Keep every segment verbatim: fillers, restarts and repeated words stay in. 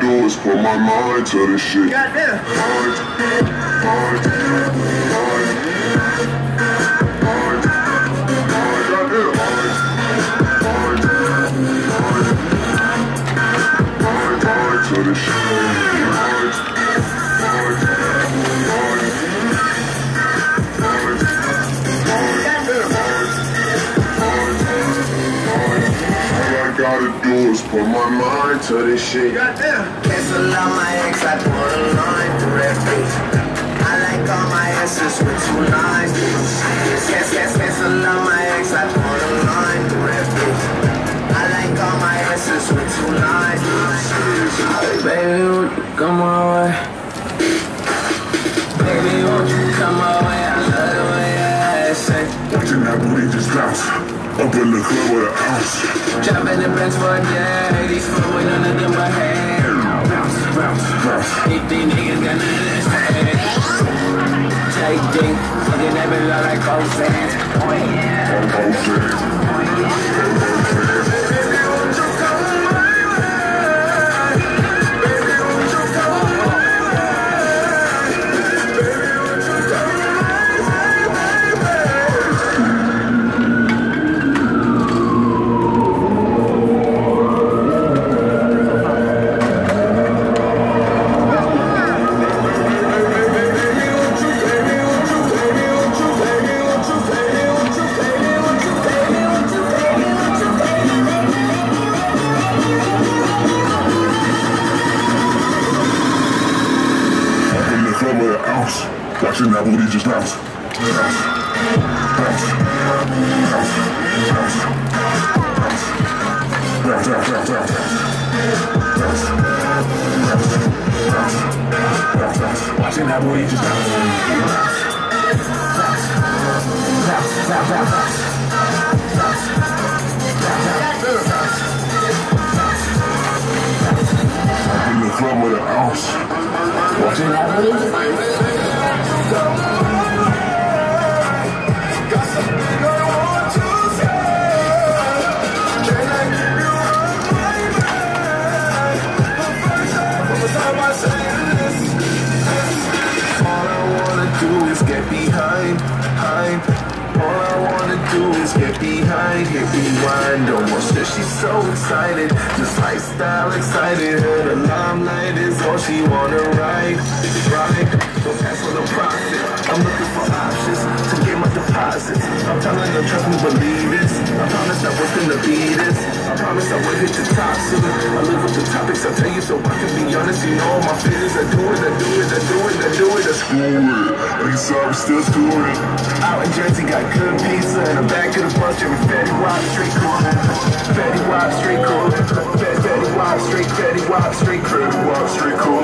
do is put my mind to this shit. Goddamn. Mind, mind, mind, mind, mind, goddamn. Mind, mind, mind, mind to this shit. Mind, mind, mind, mind, gotta do is put my mind to this shit. Goddamn. Cancel out my ex, I put a line through that bitch. I like all my exes with two lines. Yes, yes, cancel out my ex, I put a line through that bitch. I like all my exes with two lines. Baby, won't you come my way? Baby, won't you come my way? I love the way your ass shake. Watching that booty just bounce up in the club with an ounce. Jumping the bench for a day. These foot with none of them but hey. Bounce, bounce, bounce. These niggas got none of this hey. Take D, looking at me like Roseanne. Oh yeah. Roseanne. Baby, won't you come my way? Baby, won't you come my way? Baby, won't you come my Watching that booty just bounce. Bounce. Bounce. Bounce. Bounce. Bounce. Bounce. Bounce. Bounce. Bounce. Bounce. Bounce. Bounce. Watching that booty just bounce. Bounce. Bounce. Bounce. Bounce. Bounce. Bounce. Up in the club with an ounce. Watching that booty just bounce. Behind, behind. All I wanna do is get behind, hit rewind. Almost sure she's so excited, just lifestyle excited. Her the limelight is all she wanna ride, ride. Don't pass on the profit. I'm looking for options to get my deposits. I'm telling them trust me, believe this. I promise I was gonna be this. I promise I would hit the top soon. I live with the topics I tell you, so I can be honest. You know all my feelings. I do it, I do it, I do it, I do it. I screw it. Like so I'm still doing it. Out in Jersey, got good pizza. In the back of the bus, Jimmy Fetty Wap, straight cool. Fetty Wap, straight cool. Fetty Wap, straight, Fetty Wap, straight cool. Fetty Wap, straight cool.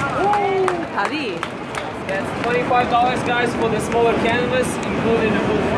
That's twenty-five dollars guys for the smaller canvas, including the full